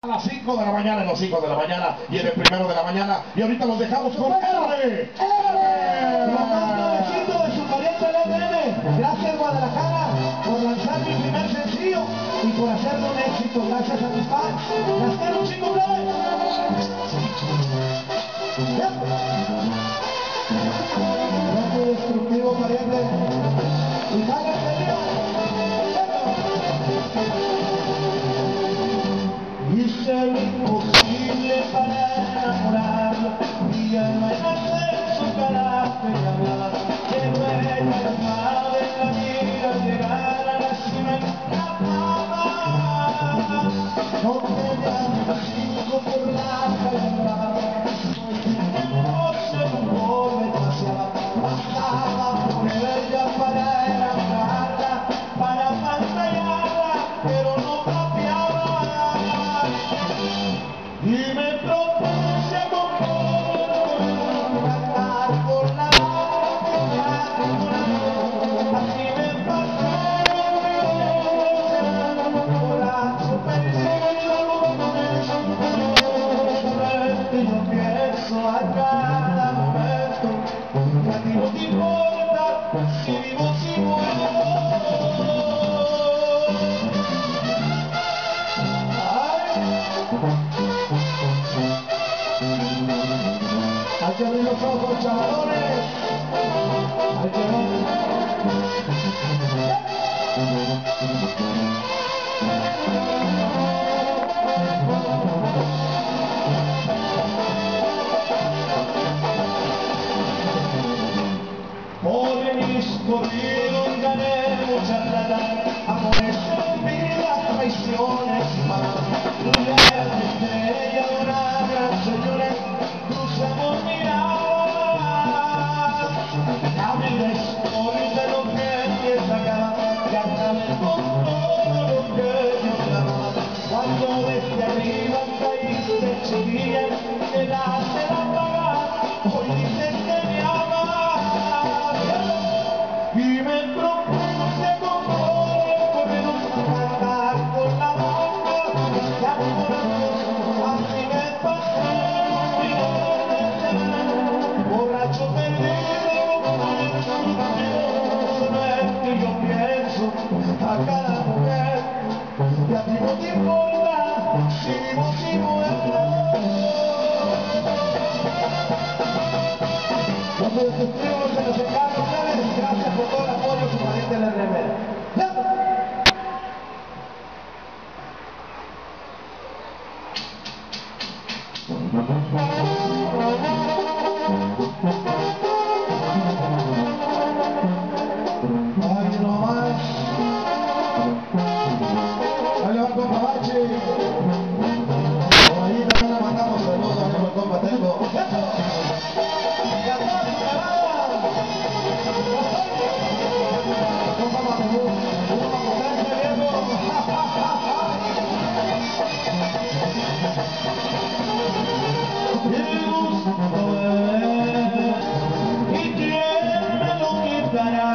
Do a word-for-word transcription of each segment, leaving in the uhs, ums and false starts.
A las cinco de la mañana, en los cinco de la mañana y en el primero de la mañana. Y ahorita los dejamos con R. R. Mandando besitos de su pariente L M N. Gracias Guadalajara por lanzar mi primer sencillo y por hacerlo un éxito. Gracias a mis fans. Las quiero un chingo, brother. Rojo destructivo, pariente. Y sáquense Dios. Hice lo imposible para enamorarla y al amanecer su carácter y hablar que no era calmada en la vida llegar a la cima escapada. No tenía cinco por la calidad, soy hermoso y un joven demasiado. Bastaba por ella para enamorarla, para pantallarla, pero no cambiaba. Y me propuse con todo cantar por la boca, así me pasé por la superstición. Y yo pienso a cada momento que a ti no te importa si vivo si muero. Hay que abrir los ojos, chavalones. Hay que ver. Por mis corridos gané mucha plata, amores en vida, traiciones y malas. Mujer de estrella, una gran señora. Cruzamos miradas, a mi después de lo que empieza acá, y acabé con todo lo que yo amaba. Cuando desde arriba caíste, chiquilla, quedaste la paga, hoy dices que me amas. Y me propuse con todo el correo cantar con la boca, y al corazón, así me pasé. Borracho perdido, solo es que yo pienso a cada mujer y a ti no te importa si vivo si muero. Los destructivos se nos encargan ustedes. Gracias por todo el apoyo, su pariente L R M N. Ay, no más. Ahí le va con Babachi. Por ahí también le mandamos saludos a mi compa Tengo. Y a toda su camada. Compa Mamú, una potencia, viejo. Y gusto es, y quién me lo quitará.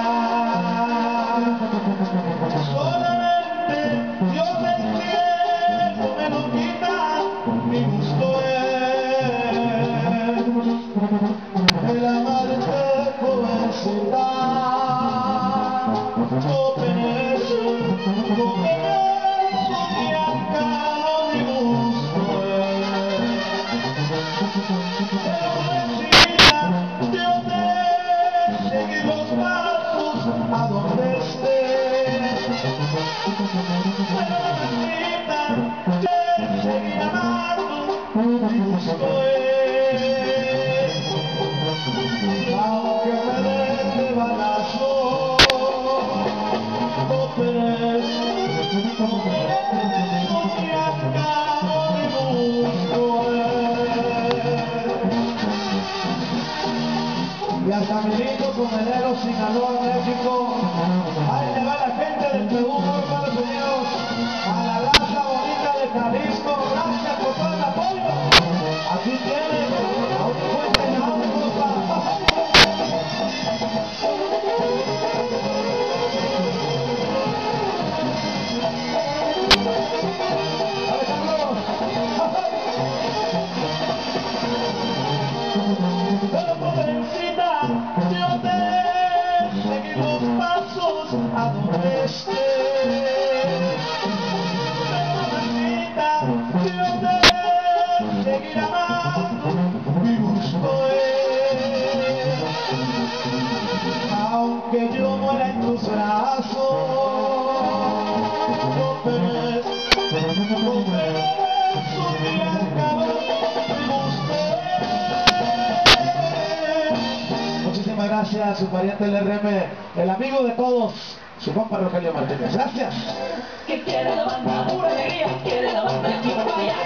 Solamente Dios del cielo me lo quita, mi gusto es el amarte jovencita. No perece, no perece ni acá, mi gusto es. Jovencita, yo te seguir los pasos a donde estés. Jovencita, yo seguir amando, mi gusto es. Aunque me dé balazo, no perezco, no perezco ni acabo, mi gusto es. Y hasta mi lindo Comelero, Sinaloa, México. Ahí le va la gente del Perú, hermanos míos, a la raza bonita de Jalisco. Gracias por todo el apoyo. Aquí tienen a un fuerte llamado, compa. Alejandro. su pariente el R M, el amigo de todos, su compa Rogelio Martínez. Gracias. Que quiere la banda, pura alegría, quiere la banda, aquí para allá.